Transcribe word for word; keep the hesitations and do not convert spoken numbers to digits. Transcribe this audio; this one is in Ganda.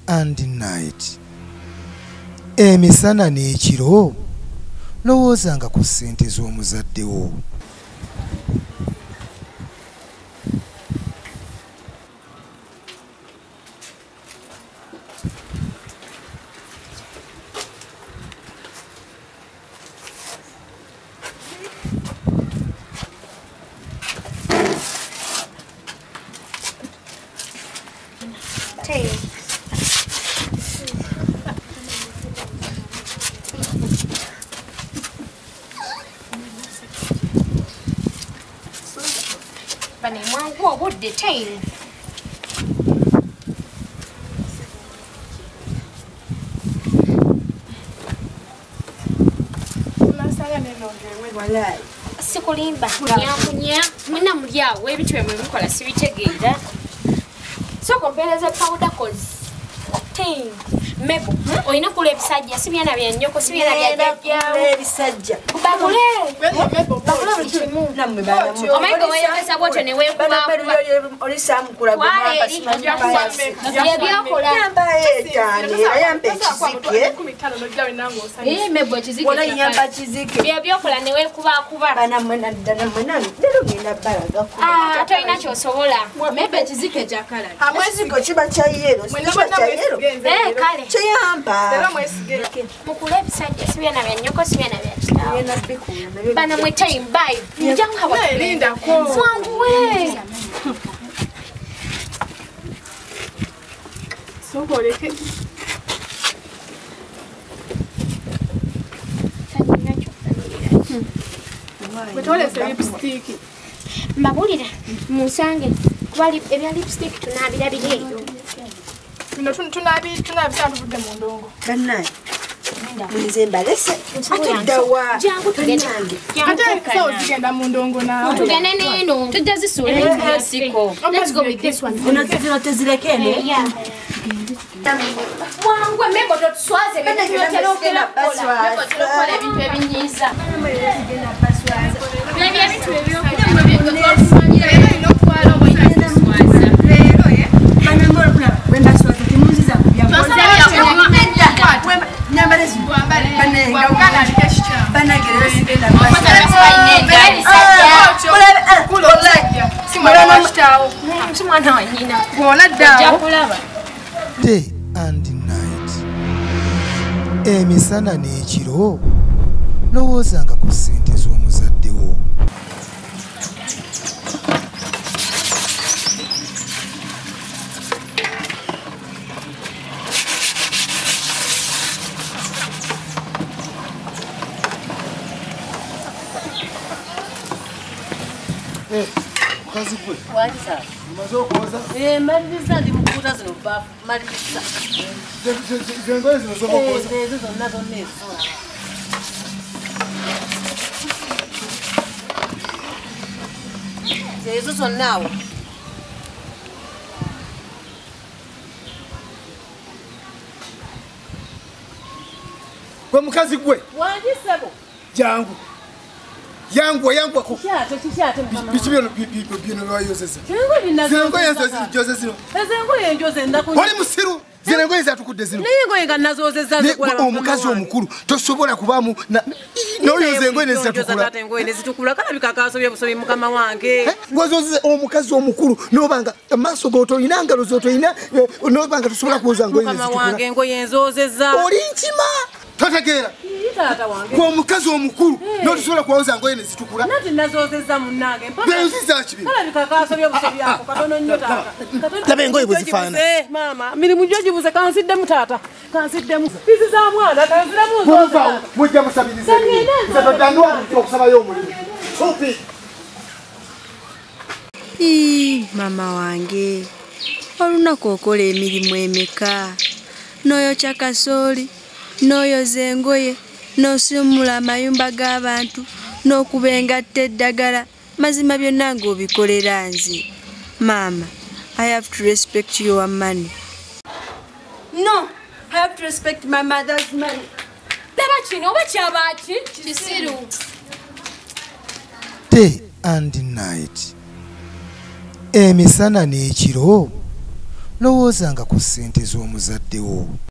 and night. Emisana n'ekiro lowoozanga ku ssente z'omuzaddewo. What the time? Sikulimba nyakunya muna mulyawo webitwe mwe mukola sibitegeera soko mpereza powder cause tin mebo oyina kula ebisajja sibyana bya nnyoko sibyana bya jjajja ebisajja bakule bakule bikimu namwe bana mu omengo weyeza bote ne wekuba oli samukula gwa basima yabyakola yamba etani yamba ekizike eh mebo kizike wala yamba kizike yabyakola ne wekuba kuba bana mwena dana mwena lero ngenda balaga ku ah toyina kyosobola mebo kizike jakala amweziko kiba kya yero kiba kya yero eh kale kyamba lero mwesigere mukule ebisajja sibyana bya nnyoko sibyana bya kitaawo yena bikuna bana mwe time bye mjangu hawa linda ko mwangu we soboleke Betole se lipstick mbabulira musange kubali ebya lipstick tunabira bireyo bino tunabi tunabisatu tudde mu ndongo banaye Munze mbalese atuddawa jangu tugende ate so zigenda mu ndongo nawe tugende neno tujja zisula klasiko let's go with this one unazizira tezirekene yeah mwangu mego totswaze bene byotero okela kola mego tokola ebintu ebinyiza nabyo ebintu ebyo mwe bintu twafanyira ino kwalo boyina swaza lero ye bana mbona kuna wemba swaza timuziza kubya nyambalezi bane ngawukana likesha bana geresi benda simwana wanyina bona dawo jakulaba Day and night. Emisana n'ekiro lowoozanga ku ssente z'omuzaddewo. Kazi kwe. Wali sawa. Umazo kuoza? Eh, malisa ndi mkuta zino bafu. Malisa. Zengo zino sobo kuoza. Eh, hizo nazo nezo. Hizo son nawo. Kwa mukazi gwe. Wali sebo. Jangu. Yangu yangu ko. Kishato kishato mama. Bichibyo bibyo bino lwayozeza. Zengo binazo. Zengo yenzo zino. Zengo yenjoze ndako. Oli musiru. Zengo yenzo atukudde zino. Ningo yenga nazozeza zikwala. Omukazi omukulu tosobola kubamu n'oyo zengo yenzo zatukula. Zengo yenzo zitukula kana bikakaso byabusobi mukama wange. Gwazoze omukazi omukulu n'obanga amaso goto inanga lozoto ina n'obanga tosobola kuoza ngo yenzo zitukula. Mukama wange ngo yenzozeza. Oli nchima. Tategeera. Tata wange. Kwa mukazi omukulu n'otusobola kuoza ngo yenzo zitukula. Nati nazozeza munange. Benziza kibi. Kana bikakaso byabusobi yako katono nnyo tata. Labe ngoye buzifana. Mama, mirimu joji buze kansidde mutata. Kansidde mu. Bizi za mwana kansidde mu zoza. Mujja musabirize. Zato dandwa okusaba yo mulimu. Sopi. Ii, mama wange. Olunaku okola emirimu emeka. N'oyo kyakasooli, n'oyoza engoye, n'osumula amayumba g'abantu, n'okuba engatta eddagala. Mazima byonna ng'obikolera nze. Mama, I have to respect your money. No, I have to respect my mother's money. Daba kino oba kyabaki kisiru. Day and night. Emisana n'ekiro lowoozanga ku ssente z'omuzadde wo.